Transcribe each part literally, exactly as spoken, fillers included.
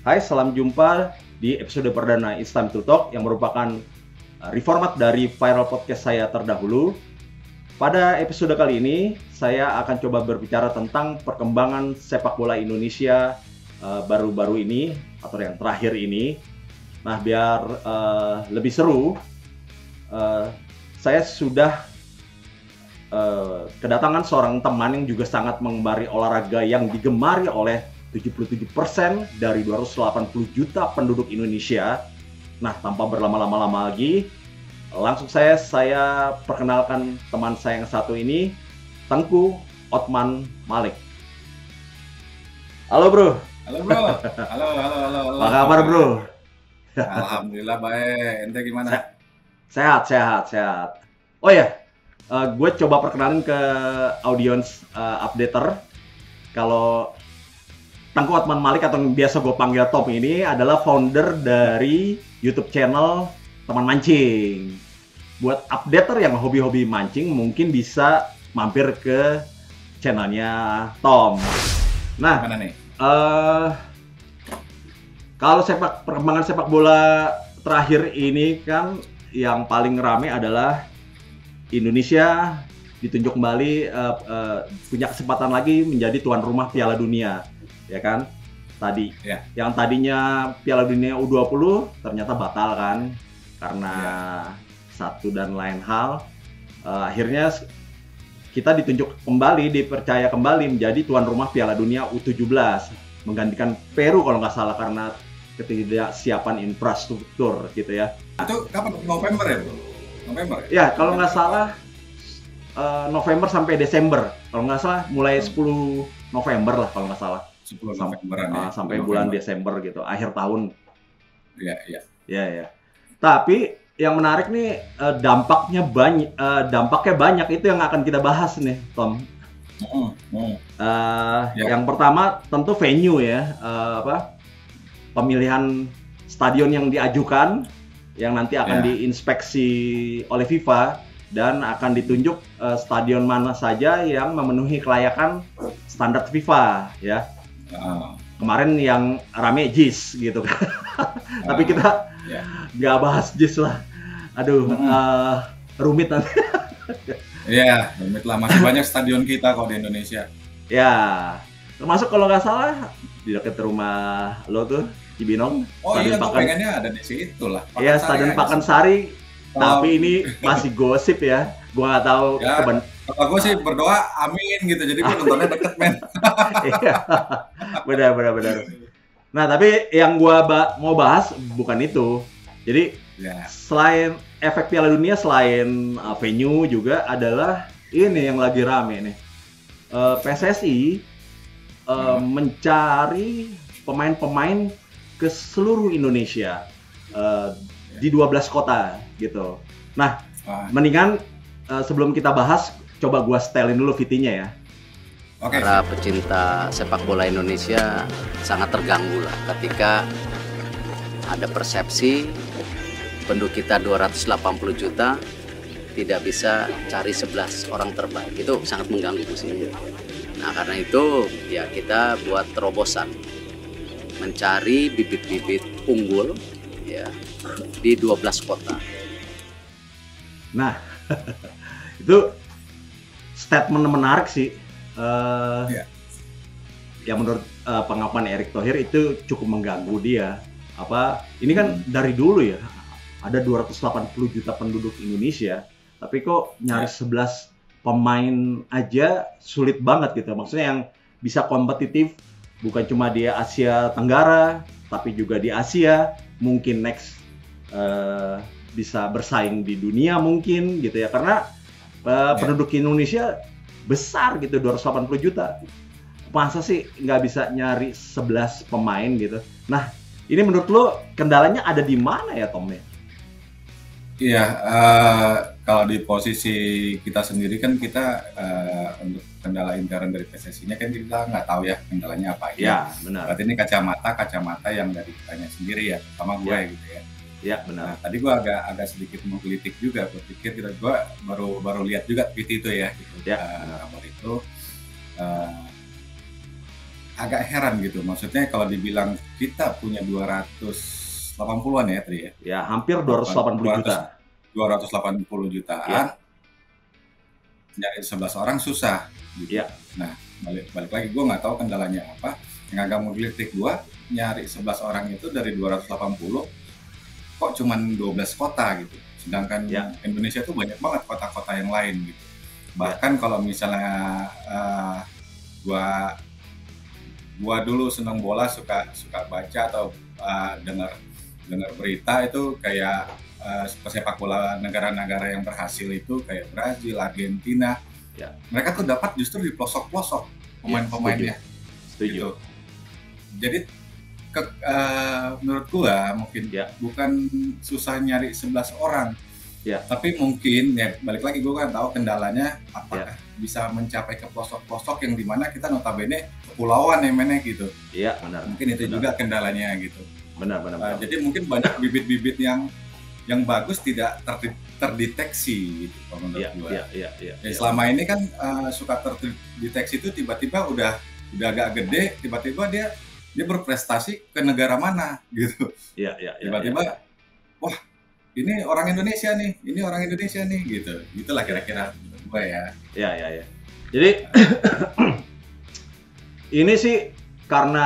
Hai, salam jumpa di episode perdana It's Time to Talk yang merupakan uh, reformat dari viral podcast saya terdahulu. Pada episode kali ini, saya akan coba berbicara tentang perkembangan sepak bola Indonesia uh, baru-baru ini atau yang terakhir ini. Nah, biar uh, lebih seru, uh, saya sudah uh, kedatangan seorang teman yang juga sangat mengemari olahraga yang digemari oleh tujuh puluh tujuh persen dari dua ratus delapan puluh juta penduduk Indonesia. Nah, tanpa berlama-lama lagi, langsung saya saya perkenalkan teman saya yang satu ini, Tengku Othman Malik. Halo bro. Halo bro. Halo, halo, halo, halo. Apa kabar bro? Alhamdulillah baik. Ente gimana? Sehat, sehat, sehat. Oh ya, uh, gue coba perkenalin ke audience uh, updater. Kalau Tengku Othman Malik atau yang biasa gue panggil Tom ini adalah founder dari YouTube channel Teman Mancing. Buat updater yang hobi-hobi mancing mungkin bisa mampir ke channelnya Tom. Nah, Mana nih? Uh, kalau sepak perkembangan sepak bola terakhir ini kan yang paling rame adalah Indonesia ditunjuk kembali uh, uh, punya kesempatan lagi menjadi tuan rumah Piala Dunia. Ya kan, tadi ya. Yang tadinya Piala Dunia U dua puluh ternyata batal kan karena ya. satu dan lain hal. Uh, akhirnya kita ditunjuk kembali, dipercaya kembali menjadi tuan rumah Piala Dunia U tujuh belas, menggantikan Peru kalau nggak salah karena ketidaksiapan infrastruktur gitu ya. Itu kapan? November ya bro? November ya? Ya kalau nggak salah uh, November sampai Desember, kalau nggak salah mulai sepuluh November lah kalau nggak salah. sepuluh Sampai, November uh, ya. sampai November. bulan Desember gitu, akhir tahun. Iya, iya. Ya, ya. Tapi yang menarik nih uh, dampaknya banyak, uh, dampaknya banyak itu yang akan kita bahas nih, Tom. Mm, mm. Uh, ya. Yang pertama tentu venue ya, uh, apa? Pemilihan stadion yang diajukan, yang nanti akan ya. diinspeksi oleh FIFA dan akan ditunjuk uh, stadion mana saja yang memenuhi kelayakan standar FIFA ya. Uh. Kemarin yang rame J I S gitu kan. Uh. Tapi kita nggak yeah. bahas J I S lah. Aduh, mm. uh, rumit nanti. Iya, yeah, rumit lah. Masih banyak stadion kita kok di Indonesia. Ya, termasuk kalau nggak salah di dekat rumah lo tuh, Cibinong. Oh iya, gue pengennya ada di situ lah. Iya, Stadion Pakansari. Oh. Tapi ini masih gosip ya. Gue nggak tahu. Ya. Keben- Kalau gue sih berdoa amin gitu, jadi gue nontonnya deket men. Iya, benar benar benar. Nah tapi yang gue ba- mau bahas bukan itu. Jadi yeah. selain efek Piala Dunia, selain uh, venue juga adalah ini yang lagi rame nih. Uh, P S S I uh, hmm. mencari pemain-pemain ke seluruh Indonesia uh, yeah. di dua belas kota gitu. Nah, ah. mendingan uh, sebelum kita bahas, coba gua setelin dulu V T-nya ya. Okay. Para pecinta sepak bola Indonesia sangat terganggu lah ketika ada persepsi penduduk kita dua ratus delapan puluh juta tidak bisa cari sebelas orang terbaik. Itu sangat mengganggu musim. Nah karena itu ya kita buat terobosan mencari bibit-bibit unggul ya di dua belas kota. Nah itu statement menarik sih, uh, yeah. yang menurut uh, pengakuan Erick Thohir itu cukup mengganggu dia. Apa ini kan hmm. dari dulu ya ada dua ratus delapan puluh juta penduduk Indonesia, tapi kok nyari yeah. sebelas pemain aja sulit banget gitu. Maksudnya yang bisa kompetitif bukan cuma di Asia Tenggara, tapi juga di Asia, mungkin next uh, bisa bersaing di dunia mungkin gitu ya, karena Uh, yeah. penduduk Indonesia besar gitu, dua ratus delapan puluh juta. Masa sih nggak bisa nyari sebelas pemain gitu. Nah, ini menurut lo kendalanya ada di mana ya, Tom? Iya, uh, kalau di posisi kita sendiri kan kita uh, untuk kendala intern dari P S S I-nya kan kita nggak tahu ya kendalanya apa ya. Ya, benar. Berarti ini kacamata-kacamata yang dari kitanya sendiri ya, sama gue ya. gitu ya. Ya benar. Nah, tadi gue agak agak sedikit menggelitik juga, berpikir kita gue baru baru lihat juga P T itu ya, gitu. Ya. Uh, kabar itu uh, agak heran gitu. Maksudnya kalau dibilang kita punya dua ratus delapan puluhan ya tadi ya. Ya, hampir dua ratus delapan puluh juta. dua ratus delapan puluh jutaan. Ya. Nyari sebelas orang susah gitu. Ya. Nah, balik balik lagi gue nggak tahu kendalanya apa. Yang agak menggelitik gue, nyari sebelas orang itu dari dua ratus delapan puluh kok cuman dua belas kota gitu. Sedangkan ya. Indonesia tuh banyak banget kota-kota yang lain gitu. Bahkan ya. Kalau misalnya uh, gua gua dulu senang bola, suka suka baca atau uh, dengar dengar berita itu kayak uh, pesepak bola negara-negara yang berhasil itu kayak Brazil, Argentina. Ya. Mereka tuh dapat justru di pelosok-pelosok pemain-pemainnya. Setuju. Setuju. Gitu. Jadi ke, uh, menurut gua mungkin ya. bukan susah nyari sebelas orang. Ya. Tapi mungkin ya balik lagi gue kan tahu kendalanya apakah ya. Bisa mencapai ke pelosok-pelosok yang dimana kita notabene kepulauan yang mana gitu. Iya benar. Mungkin itu benar. juga kendalanya gitu. Benar benar. Uh, benar. Jadi mungkin banyak bibit-bibit yang yang bagus tidak ter, terdeteksi gitu menurut ya, gue. Iya iya iya. Ya, selama ini kan uh, suka terdeteksi itu tiba-tiba udah udah agak gede, tiba-tiba dia dia berprestasi ke negara mana gitu. Iya iya. Tiba-tiba ya, ya. wah ini orang Indonesia nih, ini orang Indonesia nih, gitu. Itulah kira-kira gue ya. Ya, ya, ya. Jadi, ini sih karena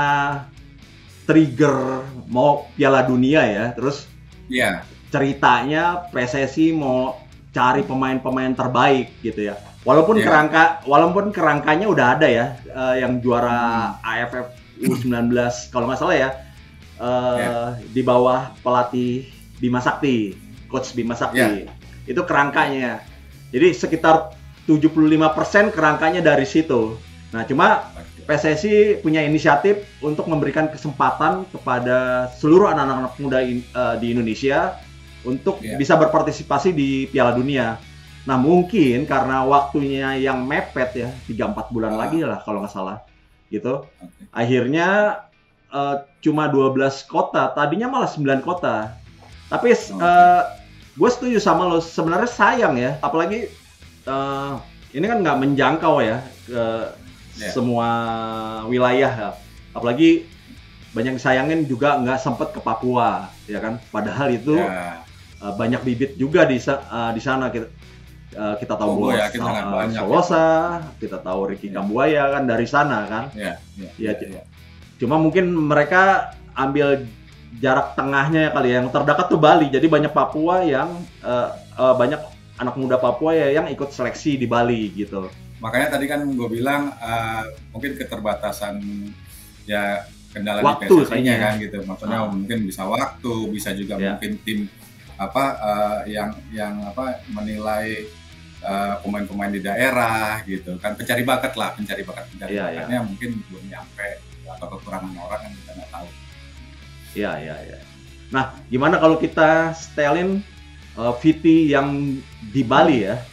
trigger mau Piala Dunia ya, terus ya. Ceritanya P S S I mau cari pemain-pemain terbaik gitu ya. Walaupun ya. kerangka, walaupun kerangkanya udah ada ya, uh, yang juara hmm. A F F U sembilan belas kalau nggak salah ya, uh, ya, di bawah pelatih Bima Sakti, Coach Bima Sakti. Yeah. Itu kerangkanya. Jadi sekitar tujuh puluh lima persen kerangkanya dari situ. Nah, cuma P S S I punya inisiatif untuk memberikan kesempatan kepada seluruh anak-anak muda in, uh, di Indonesia untuk yeah. bisa berpartisipasi di Piala Dunia. Nah, mungkin karena waktunya yang mepet ya, tiga sampai empat bulan ah. lagi lah kalau nggak salah. Gitu. Okay. Akhirnya uh, cuma dua belas kota, tadinya malah sembilan kota. Tapi okay. uh, gue setuju sama lo, sebenarnya sayang ya, apalagi uh, ini kan nggak menjangkau ya ke yeah. semua wilayah ya. Apalagi banyak disayangin juga nggak sempet ke Papua, ya kan? Padahal itu yeah. uh, banyak bibit juga di uh, di sana kita uh, kita tahu oh, ya, kita uh, Solosa, kita tahu Ricky yeah. Kambuaya kan dari sana kan? Yeah. Yeah. Ya, yeah. Cuma mungkin mereka ambil jarak tengahnya kali ya, yang terdekat tuh Bali, jadi banyak Papua yang uh, uh, banyak anak muda Papua ya yang ikut seleksi di Bali gitu. Makanya tadi kan gue bilang uh, mungkin keterbatasan ya kendala waktu, di P S S I-nya kan gitu, maksudnya uh. mungkin bisa waktu, bisa juga yeah. mungkin tim apa uh, yang yang apa menilai uh, pemain-pemain di daerah gitu kan, pencari bakat lah, pencari bakat pencari yeah, bakatnya yeah. mungkin belum nyampe atau kekurangan orang kan kita nggak tahu. Iya, iya, iya. Nah, gimana kalau kita setelin uh, V T yang di Bali ya?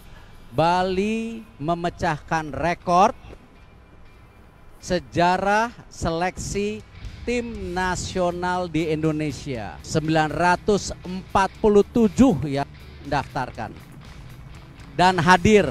Bali memecahkan rekor sejarah seleksi tim nasional di Indonesia. sembilan ratus empat puluh tujuh yang mendaftarkan dan hadir.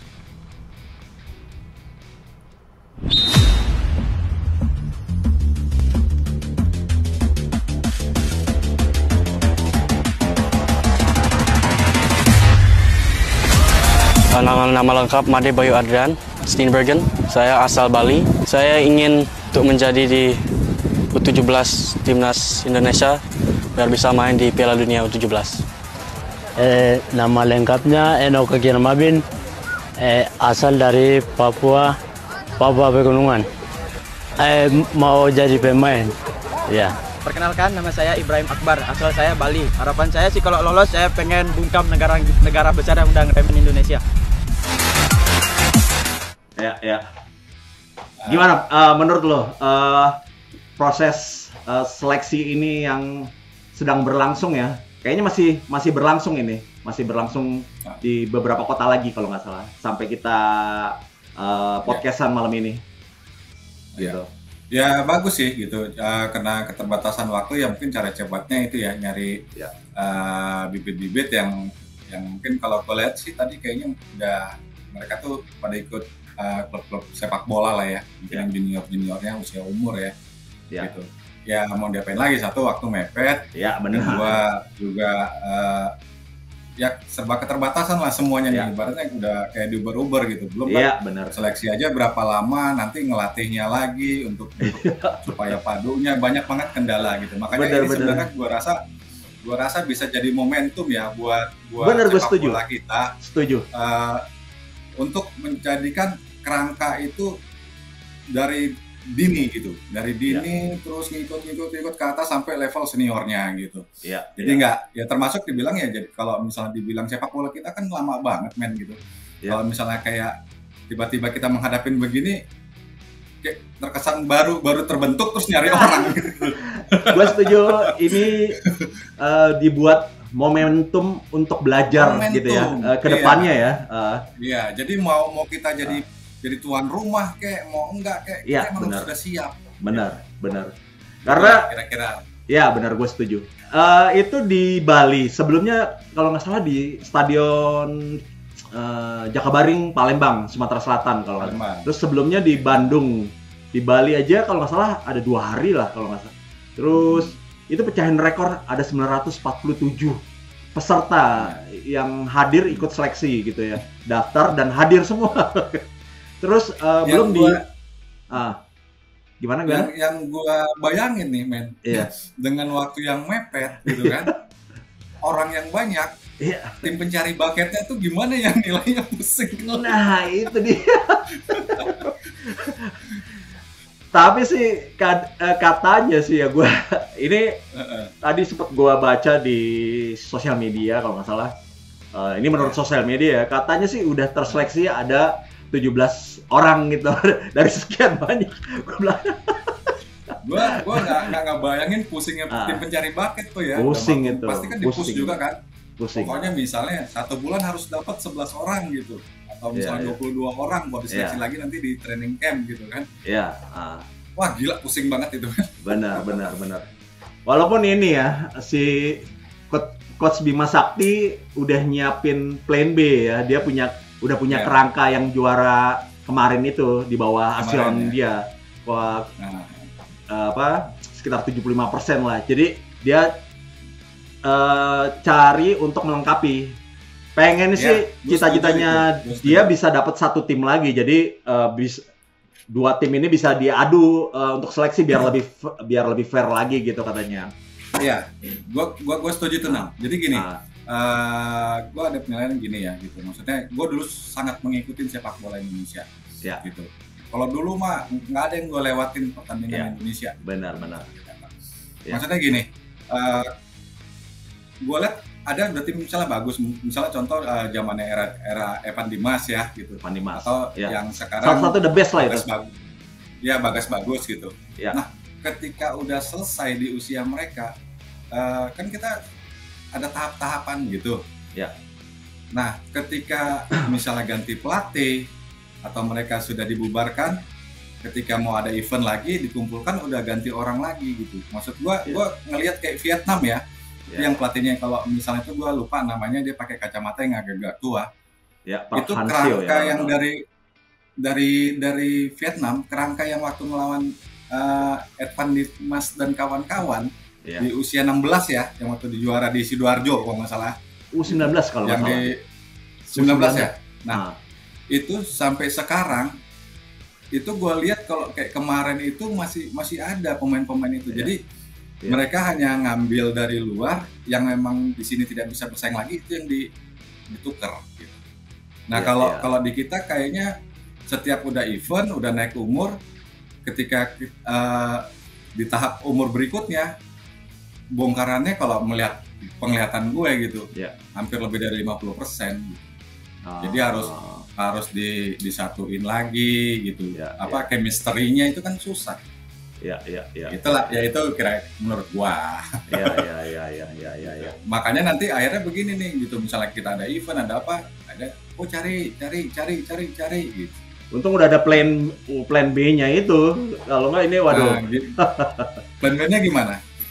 Nama, nama lengkap Made Bayu Adrian Steenbergen. Saya asal Bali. Saya ingin untuk menjadi di U tujuh belas Timnas Indonesia biar bisa main di Piala Dunia U tujuh belas. Eh, nama lengkapnya Enoka Kirmabin, eh, asal dari Papua, Papua Pegunungan. Eh, mau jadi pemain. Ya. Perkenalkan, nama saya Ibrahim Akbar, asal saya Bali. Harapan saya sih kalau lolos saya pengen bungkam negara negara besar yang udah ngeremen Indonesia. Ya, ya. Gimana uh, menurut lo uh, proses uh, seleksi ini yang sedang berlangsung ya? Kayaknya masih masih berlangsung ini, masih berlangsung di beberapa kota lagi kalau nggak salah. Sampai kita uh, podcastan malam ini. Gitu. Ya, ya bagus sih gitu. Uh, kena keterbatasan waktu ya mungkin cara cepatnya itu ya nyari ya. Uh, bibit-bibit yang yang mungkin kalau gue lihat sih tadi kayaknya udah mereka tuh pada ikut uh, klub-klub sepak bola lah ya, mungkin yang junior-juniornya usia umur ya, Ya. gitu. Ya mau diapain lagi, satu waktu mepet, Ya, benar. kedua juga uh, ya serba keterbatasan lah semuanya Ya. nih, ibaratnya udah kayak di Uber-Uber gitu, belum Iya, kan benar. seleksi aja berapa lama, nanti ngelatihnya lagi untuk, untuk supaya padunya, banyak banget kendala gitu. Makanya Benar, ini benar. sebenarnya gua rasa gua rasa bisa jadi momentum ya buat buat Benar, gua sepak setuju. bola kita Setuju. uh, untuk menjadikan kerangka itu dari dini gitu, dari dini terus ngikut-ngikut-ngikut ke atas sampai level seniornya gitu. Iya. Jadi nggak, ya termasuk dibilang ya, jadi kalau misalnya dibilang sepak bola kita kan lama banget men gitu. Ya. Kalau misalnya kayak tiba-tiba kita menghadapin begini, kayak terkesan baru baru terbentuk terus nyari orang gitu. Gue setuju ini uh, dibuat momentum untuk belajar Momentum, gitu ya uh, ke depannya ya. Uh, Iya, jadi mau mau kita jadi jadi tuan rumah kayak mau enggak kayak Iya, kita emang benar. sudah siap. benar, benar. Karena Kira-kira ya benar, gue setuju. Uh, itu di Bali. Sebelumnya kalau nggak salah di Stadion uh, Jakabaring, Palembang, Sumatera Selatan kalau nggak salah. Palembang. Terus sebelumnya di Bandung. Di Bali aja kalau nggak salah ada dua hari lah kalau nggak salah. Terus itu pecahin rekor, ada sembilan ratus empat puluh tujuh peserta yang hadir ikut seleksi gitu ya. Daftar dan hadir semua. Terus uh, Yang belum di gua- ah gimana yang gak? yang gua bayangin nih men, Iya. dengan waktu yang mepet gitu kan, orang yang banyak, Iya. tim pencari baketnya tuh gimana yang nilainya pusing. Nah, itu dia. Tapi sih kad- eh, katanya sih ya gue ini Heeh. tadi sempat gue baca di sosial media kalau nggak salah. Eh, ini menurut sosial media ya, katanya sih udah terseleksi ada tujuh belas orang gitu dari sekian banyak. Gue bilang Gua gua nggak nggak ngebayangin pusingnya Ah. tim pencari baket tuh ya. Pusing Dalam- itu, Pasti kan dipus pusing. juga kan. pusing. Pokoknya misalnya satu bulan harus dapat sebelas orang gitu. Atau Iya, misalnya iya. dua puluh dua orang buat diseleksi Iya. lagi nanti di training camp gitu kan. Ya, ah, Wah gila, pusing banget itu. benar, benar, benar. Walaupun ini ya si coach, coach Bima Sakti udah nyiapin plan B ya, dia punya udah punya Ya. kerangka yang juara kemarin itu di bawah Kemarin, asuhan ya. dia. Wah, Nah, eh, apa sekitar tujuh puluh lima persen lah. Jadi dia eh, cari untuk melengkapi. Pengen Ya, sih gua cita-citanya setuju itu, gua setuju. dia bisa dapat satu tim lagi. Jadi eh, bis, dua tim ini bisa diadu eh, untuk seleksi biar lebih f- biar lebih fair lagi gitu katanya. iya, gua gua gua setuju tuh Nam. Jadi gini, Nah, eh gue ada penilaian gini ya gitu, maksudnya gue dulu sangat mengikuti sepak bola Indonesia ya, gitu. Kalau dulu mah nggak ada yang gue lewatin pertandingan Ya. Indonesia. benar-benar. Ya. Maksudnya gini, uh, gue lihat ada berarti misalnya bagus, misalnya contoh uh, zamannya era era Evan Dimas ya gitu, Pandi Mas. atau Ya. yang sekarang Salah satu the best lah itu. Bagas bagus, ya Bagas bagus gitu. Ya. Nah, ketika udah selesai di usia mereka, uh, kan kita ada tahap-tahapan gitu. Ya. Nah, ketika misalnya ganti pelatih atau mereka sudah dibubarkan, ketika mau ada event lagi dikumpulkan udah ganti orang lagi gitu. Maksud gua, Ya. gua ngelihat kayak Vietnam ya, Ya. yang pelatihnya kalau misalnya itu gua lupa namanya, dia pakai kacamata yang agak-agak tua. Ya, Park Itu Hang-seo kerangka ya. yang dari dari dari Vietnam, kerangka yang waktu melawan uh, Evan Dimas dan kawan-kawan Ya. di usia enam belas ya, yang waktu di juara di Sidoarjo kalau nggak salah, U sembilan belas kalau nggak yang salah. di sembilan belas ya. Nah, Nah, itu sampai sekarang itu gue lihat kalau kayak kemarin itu masih masih ada pemain-pemain itu. Iya. Jadi Iya. mereka hanya ngambil dari luar yang memang di sini tidak bisa bersaing lagi, itu yang di ditukar gitu. Nah, Iya, kalau iya. kalau di kita kayaknya setiap udah event, udah naik umur, ketika eh, di tahap umur berikutnya bongkarannya kalau melihat penglihatan gue gitu, Iya. hampir lebih dari lima puluh persen. ah, Jadi harus harus di disatuin lagi gitu. Ya, Apa chemistry-nya itu kan susah. ya, ya, ya, Itulah ya, itu kira menurut gua. ya, ya, ya, ya, ya, ya, ya. Makanya nanti akhirnya begini nih gitu, misalnya kita ada event, ada apa, ada oh cari cari cari cari cari gitu. Untung udah ada plan plan B-nya itu. Kalau nggak ini waduh. Nah, gitu. Plan B-nya gimana?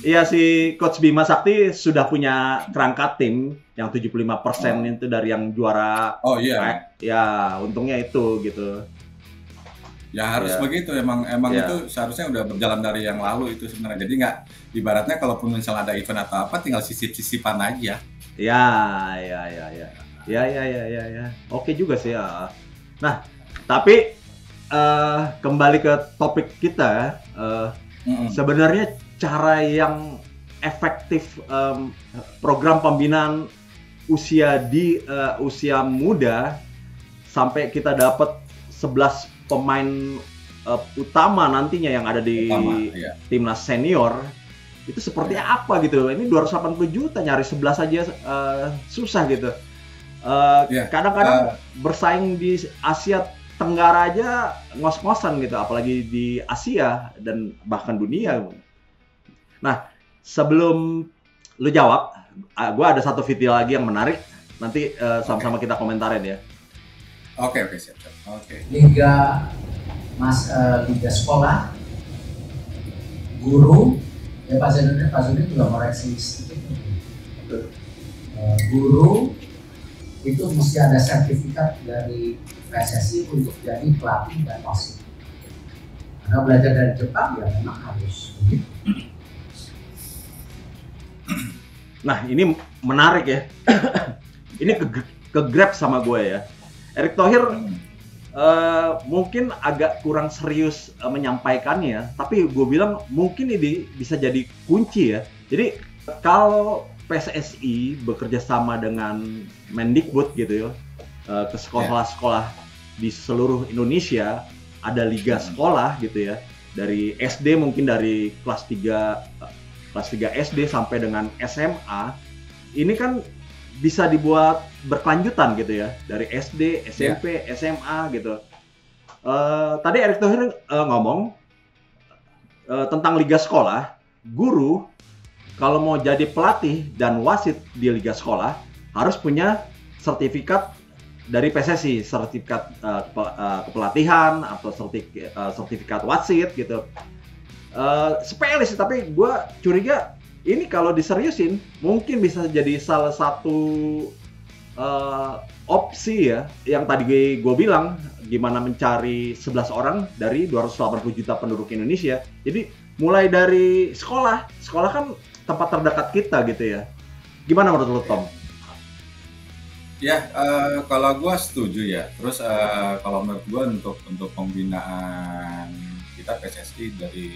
Iya, si Coach Bima Sakti sudah punya kerangka tim yang tujuh puluh lima persen oh. itu dari yang juara. Oh iya. Ya, untungnya itu gitu. Ya harus ya. begitu, emang emang ya. Itu seharusnya udah berjalan dari yang lalu itu sebenarnya. Jadi nggak, ibaratnya kalaupun misalnya ada event atau apa, tinggal sisip-sisipan aja. Ya, ya, ya, ya. Ya, ya, ya, ya, ya. Oke juga sih ya. Nah, tapi uh, kembali ke topik kita, uh, mm-hmm. sebenarnya cara yang efektif um, program pembinaan usia di uh, usia muda sampai kita dapat sebelas pemain uh, utama nantinya yang ada di utama, iya. timnas senior itu seperti ya. apa gitu. Ini dua ratus delapan puluh juta nyari sebelas aja uh, susah gitu. Uh, ya. Kadang-kadang uh, bersaing di Asia Tenggara aja ngos-ngosan gitu, apalagi di Asia dan bahkan dunia. Nah, sebelum lu jawab, gue ada satu video lagi yang menarik. Nanti uh, sama-sama okay. kita komentarin ya. Oke, okay, oke, okay, siap. Oke. Okay. Liga Mas uh, Liga sekolah, guru, ya Pak Zainuddin, Pak Zainuddin juga koreksi sedikit. Uh, guru itu mesti ada sertifikat dari P S S I untuk jadi pelatih dan wasit. Karena belajar dari Jepang ya memang harus. Nah, ini menarik ya. Ini ke, ke grab sama gue ya. Erick Thohir uh, mungkin agak kurang serius uh, menyampaikannya, tapi gue bilang mungkin ini bisa jadi kunci ya. Jadi kalau P S S I bekerja sama dengan Mendikbud gitu ya, uh, ke sekolah-sekolah di seluruh Indonesia, ada liga sekolah gitu ya, dari S D mungkin dari kelas tiga kelas tiga S D sampai dengan S M A, ini kan bisa dibuat berkelanjutan gitu ya, dari S D, S M P, yeah. S M A gitu. Uh, tadi Erick Thohir uh, ngomong uh, tentang liga sekolah, guru kalau mau jadi pelatih dan wasit di liga sekolah harus punya sertifikat dari P S S I, sertifikat uh, kepelatihan atau sertifikat, uh, sertifikat wasit gitu. Uh, sepele sih, tapi gue curiga ini kalau diseriusin mungkin bisa jadi salah satu uh, opsi ya, yang tadi gue bilang gimana mencari sebelas orang dari dua ratus delapan puluh juta penduduk Indonesia. Jadi mulai dari sekolah, sekolah kan tempat terdekat kita gitu ya. Gimana menurut lo, Tom? Ya, uh, kalau gue setuju ya. Terus uh, kalau menurut gue untuk untuk pembinaan kita P S S I dari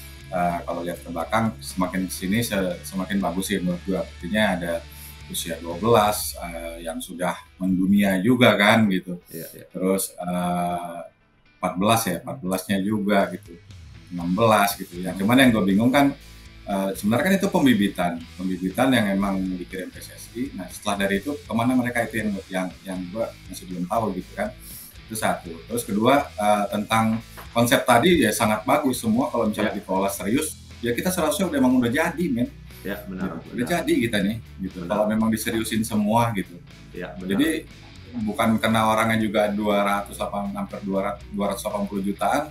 Uh, kalau lihat ke belakang semakin kesini semakin bagus sih menurut gue. Artinya ada usia dua belas uh, yang sudah mendunia juga kan gitu. Yeah, yeah. Terus uh, empat belas ya, empat belasnya juga gitu, enam belas gitu. Yang cuman yang gue bingung kan uh, sebenarnya kan itu pembibitan, pembibitan yang emang dikirim P S S I. Nah setelah dari itu kemana mereka itu yang yang yang gue masih belum tahu gitu kan. Itu satu. Terus kedua uh, tentang konsep tadi ya sangat bagus semua. Kalau misalnya ya. dikelola serius, ya kita seharusnya udah emang udah jadi, men. Ya benar. Udah benar. Jadi kita nih, gitu. Kalau memang diseriusin semua, gitu. Ya benar. Jadi bukan karena orangnya juga dua ratus delapan hampir dua ratus delapan puluh jutaan.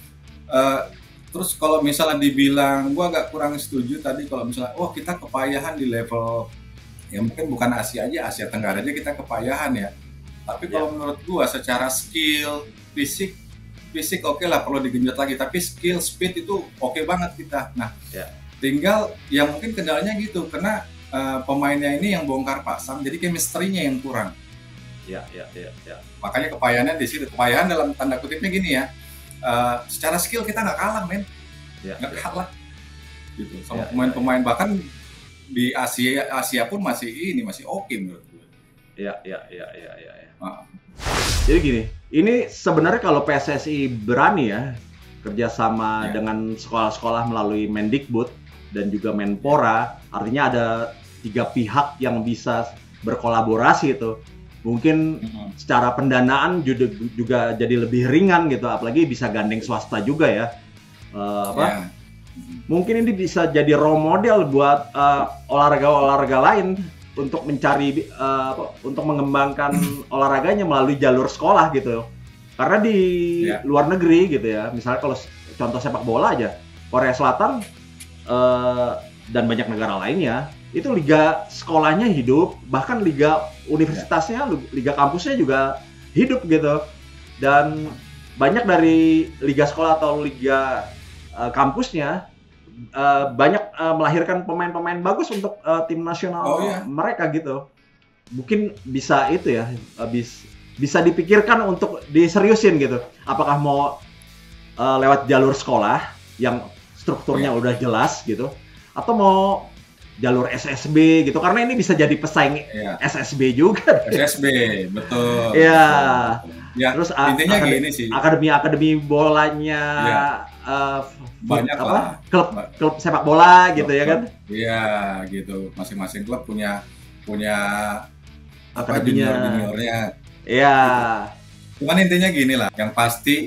Uh, terus kalau misalnya dibilang, gua agak kurang setuju tadi kalau misalnya, oh kita kepayahan di level, ya mungkin bukan Asia aja, Asia Tenggara aja kita kepayahan ya. Tapi kalau ya. menurut gua secara skill, fisik, fisik oke okay lah perlu digenjot lagi, tapi skill, speed itu oke okay banget kita. Nah, ya. tinggal yang mungkin kendalanya gitu, karena uh, pemainnya ini yang bongkar pasang, jadi chemistry-nya yang kurang. Ya, ya, ya, ya. Makanya kepayahannya di situ. Kepayahan dalam tanda kutipnya gini ya, uh, secara skill kita nggak kalah, men. Ya, nggak ya. kalah. Gitu. Sama ya, pemain-pemain ya, bahkan di Asia Asia pun masih ini masih oke okay menurut gue. Ya, ya, ya, ya, ya. ya. Nah. Jadi gini, ini sebenarnya kalau P S S I berani ya kerjasama ya. dengan sekolah-sekolah melalui Mendikbud dan juga Menpora, artinya ada tiga pihak yang bisa berkolaborasi itu. Mungkin mm-hmm. secara pendanaan juga, juga jadi lebih ringan gitu, apalagi bisa gandeng swasta juga ya. Uh, apa? Ya. Mungkin ini bisa jadi role model buat uh, olahraga-olahraga lain untuk mencari uh, untuk mengembangkan olahraganya melalui jalur sekolah gitu. Karena di yeah. luar negeri gitu ya, misalnya kalau contoh sepak bola aja, Korea Selatan uh, dan banyak negara lainnya, itu liga sekolahnya hidup, bahkan liga universitasnya, liga kampusnya juga hidup gitu. Dan banyak dari liga sekolah atau liga uh, kampusnya uh, banyak uh, melahirkan pemain-pemain bagus untuk uh, tim nasional oh, iya. mereka gitu. Mungkin bisa itu ya, uh, bis, bisa dipikirkan untuk diseriusin gitu. Apakah mau uh, lewat jalur sekolah yang strukturnya oh, iya. udah jelas gitu, atau mau jalur S S B gitu, karena ini bisa jadi pesaing ya. S S B juga. S S B, betul. Iya. Ya, terus intinya akademi, gini sih. Akademi-akademi bolanya ya. uh, banyak apa? lah. Klub klub sepak bola gitu klub, ya kan? Iya, gitu. Masing-masing klub punya punya akademinya, junior-juniornya. Iya. Gitu. Cuman intinya gini lah, yang pasti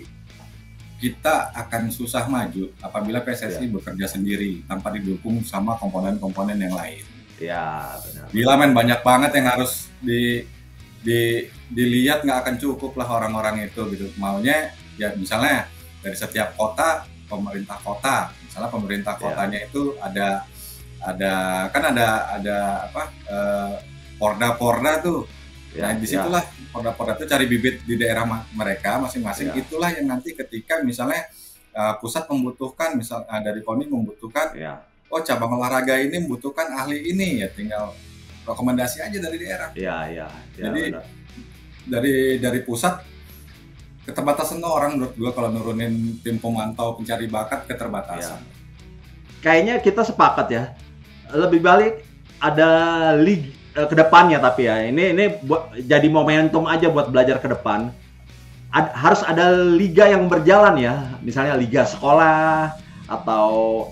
kita akan susah maju apabila P S S I ya. bekerja sendiri tanpa didukung sama komponen-komponen yang lain. Ya, benar. Gila men, banyak banget yang harus di, di dilihat, nggak akan cukup lah orang-orang itu gitu. Maunya ya misalnya dari setiap kota, pemerintah kota, misalnya pemerintah kotanya ya. itu ada ada kan ada ada apa eh, porda-porda tuh. Ya, nah disitulah ya. porda-porda itu cari bibit di daerah mereka masing-masing. Ya. Itulah yang nanti ketika misalnya uh, pusat membutuhkan, misal uh, dari KONI membutuhkan, ya. oh cabang olahraga ini membutuhkan ahli ini, ya tinggal rekomendasi aja dari daerah. Ya, ya, ya, Jadi benar. dari dari pusat keterbatasan orang menurut gua kalau nurunin tim pemantau pencari bakat keterbatasan. Ya. Kayaknya kita sepakat ya. Lebih balik ada lig ke depannya, tapi ya ini ini buat jadi momentum aja buat belajar ke depan. Ad, harus ada liga yang berjalan ya, misalnya liga sekolah atau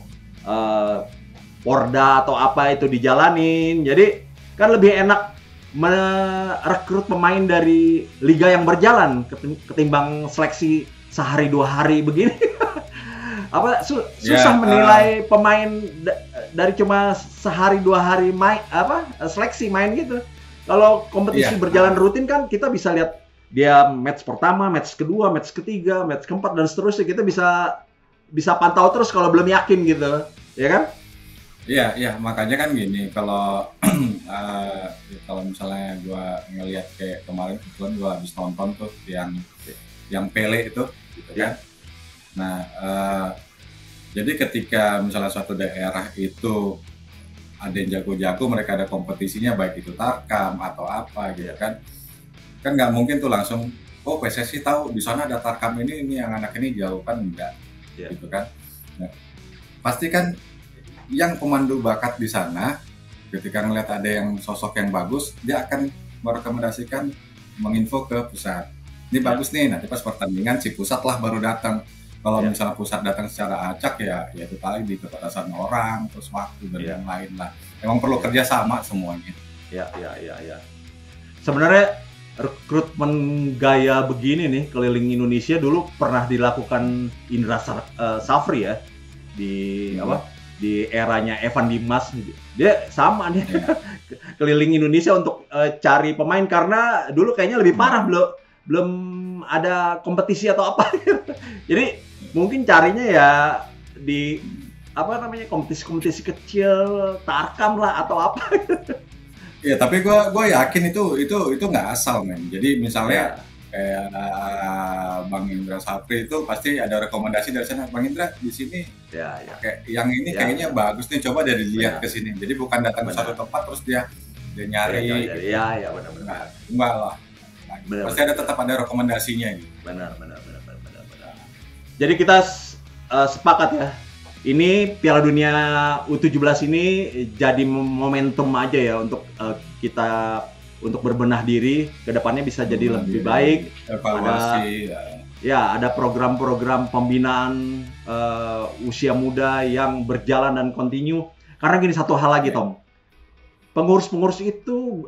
uh, porda atau apa itu dijalanin. Jadi kan lebih enak merekrut pemain dari liga yang berjalan ketimbang seleksi sehari dua hari begini. Apa su susah ya, menilai uh, pemain dari cuma sehari dua hari main apa seleksi main gitu. Kalau kompetisi iya. berjalan rutin kan kita bisa lihat dia match pertama, match kedua, match ketiga, match keempat dan seterusnya, kita bisa bisa pantau terus kalau belum yakin gitu, ya kan? Iya, iya, makanya kan gini, kalau uh, kalau misalnya gua ngelihat kayak kemarin kebetulan gua habis nonton tuh yang yang Pele itu gitu kan. Nah, uh, jadi ketika misalnya suatu daerah itu ada yang jago-jago, mereka ada kompetisinya, baik itu Tarkam atau apa gitu kan, kan nggak mungkin tuh langsung, oh P S S I tahu di sana ada Tarkam ini, ini yang anak ini jauh, kan enggak, yeah. gitu kan. Nah, pasti kan yang pemandu bakat di sana, ketika ngeliat ada yang sosok yang bagus, dia akan merekomendasikan, menginfo ke pusat. Ini yeah. bagus nih, nanti pas pertandingan si pusat lah baru datang. Kalau ya. misalnya pusat datang secara acak ya, ya itu tadi di keterbatasan orang, terus waktu dan ya. yang lain lah. Emang perlu ya. kerjasama semuanya. Ya, ya, ya, ya. Sebenarnya rekrutmen gaya begini nih keliling Indonesia dulu pernah dilakukan Indra uh, Safri ya di hmm. apa? Di eranya Evan Dimas. Dia sama nih ya. keliling Indonesia untuk uh, cari pemain, karena dulu kayaknya lebih parah, hmm. belum belum ada kompetisi atau apa. Jadi mungkin carinya ya di apa namanya kompetisi-kompetisi kecil, Tarkam lah atau apa. Iya, tapi gue gue yakin itu itu itu nggak asal men. Jadi misalnya ya. kayak uh, Bang Indra Safri itu pasti ada rekomendasi dari sana. Bang Indra di sini, ya, ya. kayak yang ini ya, kayaknya ya. bagus nih, coba dia dilihat ke sini. Jadi bukan datang ke satu tempat terus dia dia nyari. Iya, gitu. ya, ya, benar-benar. Enggak lah. Benar, pasti benar. ada tetap ada rekomendasinya gitu. Benar, benar, benar, benar, benar, benar. Jadi kita uh, sepakat ya. Ini Piala Dunia U tujuh belas ini jadi momentum aja ya untuk uh, kita untuk berbenah diri, ke depannya bisa jadi berbenah lebih diri, baik. Evaluasi. Ada, ya, ada program-program pembinaan uh, usia muda yang berjalan dan kontinu. Karena gini, satu hal lagi, Tom. Pengurus-pengurus itu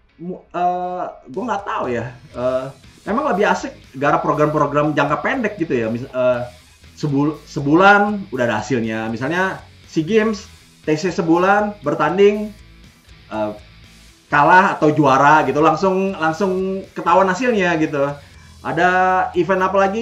uh, gue nggak tahu ya. Uh, memang lebih asik gara program-program jangka pendek gitu ya. Mis uh, Sebul sebulan udah ada hasilnya. Misalnya SEA Games, T C sebulan bertanding, uh, kalah atau juara gitu, langsung langsung ketahuan hasilnya gitu. Ada event apa lagi?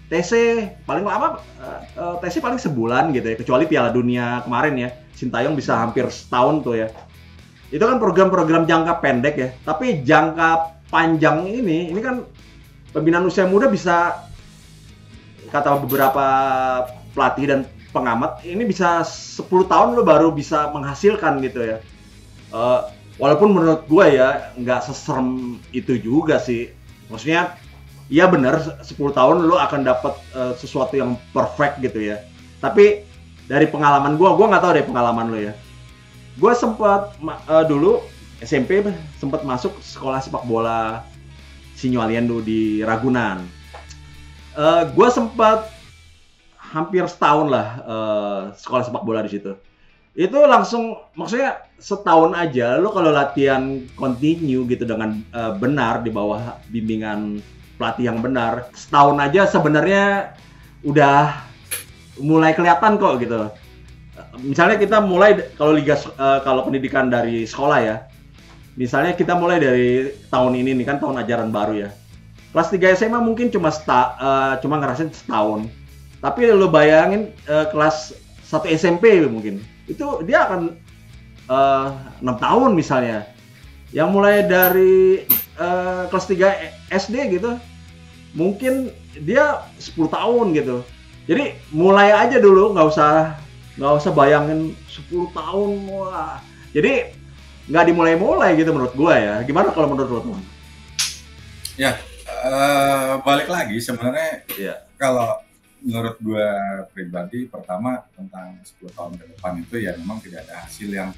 T C paling lama uh, uh, T C paling sebulan gitu ya, kecuali Piala Dunia kemarin ya. Sintayong bisa hampir setahun tuh ya. Itu kan program-program jangka pendek ya. Tapi jangka panjang ini, ini kan pembinaan usia muda bisa, kata beberapa pelatih dan pengamat, ini bisa sepuluh tahun lo baru bisa menghasilkan gitu ya. Uh, walaupun menurut gue ya nggak seserem itu juga sih. Maksudnya iya benar sepuluh tahun lo akan dapat uh, sesuatu yang perfect gitu ya. Tapi dari pengalaman gue, gue nggak tahu dari pengalaman lo ya. Gue sempat uh, dulu S M P sempat masuk sekolah sepak bola Sinyoaliendo di Ragunan. Uh, gue sempat hampir setahun lah uh, sekolah sepak bola di situ. Itu langsung, maksudnya setahun aja lo kalau latihan continue gitu dengan uh, benar di bawah bimbingan pelatih yang benar, setahun aja sebenarnya udah mulai kelihatan kok gitu. Misalnya kita mulai kalau liga uh, kalau pendidikan dari sekolah ya. Misalnya kita mulai dari tahun ini nih kan tahun ajaran baru ya. Kelas tiga S M A mungkin cuma seta, uh, cuma ngerasain setahun. Tapi lo bayangin uh, kelas satu S M P mungkin. Itu dia akan uh, enam tahun misalnya. Yang mulai dari uh, kelas tiga S D gitu. Mungkin dia sepuluh tahun gitu. Jadi mulai aja dulu, nggak usah nggak usah bayangin sepuluh tahun. Wah. Jadi nggak dimulai-mulai gitu menurut gue ya. Gimana kalau menurut lo teman? Ya, uh, balik lagi sebenarnya ya. Kalau menurut gue pribadi, pertama tentang sepuluh tahun ke depan itu ya memang tidak ada hasil yang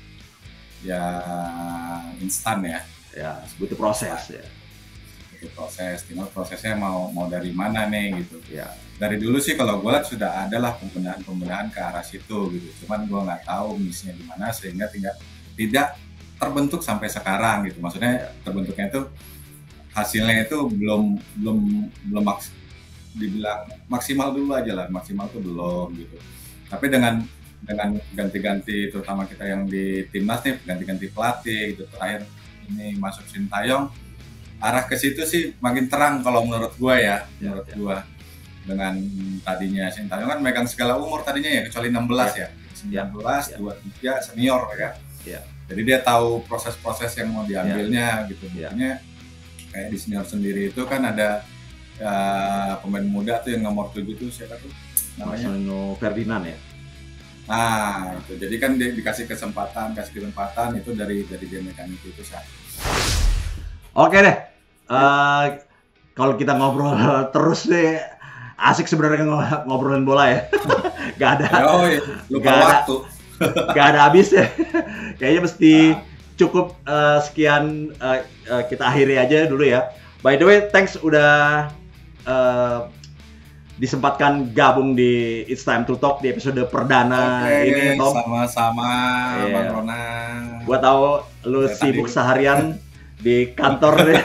yang instan ya. Ya, butuh proses ya. Butuh proses, tinggal prosesnya mau mau dari mana nih gitu. Ya. Dari dulu sih kalau gue lihat sudah ada lah pembenahan-pembenahan ke arah situ gitu. Cuman gue nggak tahu misinya di mana sehingga tidak tidak terbentuk sampai sekarang gitu. Maksudnya terbentuknya itu hasilnya itu belum belum belum maks, dibilang maksimal dulu aja lah, maksimal tuh belum gitu. Tapi dengan dengan ganti-ganti terutama kita yang di timnas nih, ganti-ganti pelatih gitu, terakhir ini masuk Sintayong, arah ke situ sih makin terang kalau menurut gua ya, ya menurut ya. gua. Dengan tadinya Sintayong kan megang segala umur tadinya ya, kecuali enam belas ya, ya. sembilan belas, ya. dua puluh tiga senior ya. ya. Jadi dia tahu proses-proses yang mau diambilnya ya. gitu. Buktinya ya. Kayak di senior sendiri itu kan ada ya, pemain muda tuh yang nomor tujuh tuh siapa tuh namanya? Marcelino Ferdinand ya. Nah itu jadi kan dia dikasih kesempatan, kasih kesempatan itu dari dari dia mekanik itu sih. Oke deh, uh, kalau kita ngobrol terus deh asik sebenarnya ngobrolin bola ya. Gak ada, oh, iya. Lupa gak waktu. Ada, gak ada habisnya. Kayaknya mesti nah. cukup uh, sekian uh, uh, kita akhiri aja dulu ya. By the way, thanks udah uh, disempatkan gabung di It's Time to Talk di episode perdana okay, ini, Tom. Sama-sama, yeah. Bang Rona. Gua tahu lu ya, sibuk tadi. Seharian di kantor deh.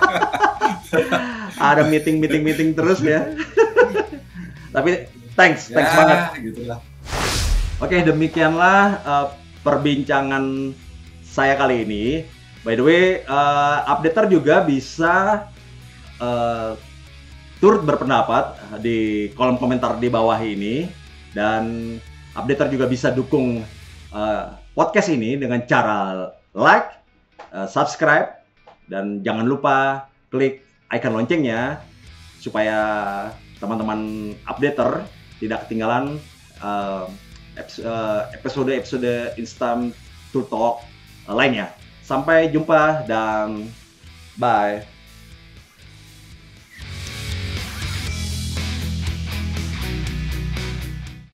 Ada meeting-meeting-meeting terus ya. Tapi thanks, thanks ya, banget. Gitulah. Oke, demikianlah uh, perbincangan saya kali ini. By the way, uh, updater juga bisa uh, turut berpendapat di kolom komentar di bawah ini, dan updater juga bisa dukung uh, podcast ini dengan cara like, uh, subscribe, dan jangan lupa klik icon loncengnya supaya teman-teman updater tidak ketinggalan uh, episode-episode Instant to Talk lainnya. Sampai jumpa dan bye.